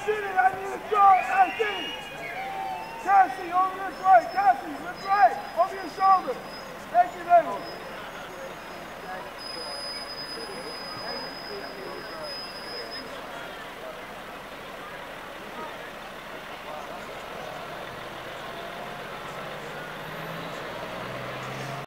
Diddy, I need a draw. Hey, Diddy. Cassie, over this way. Cassie,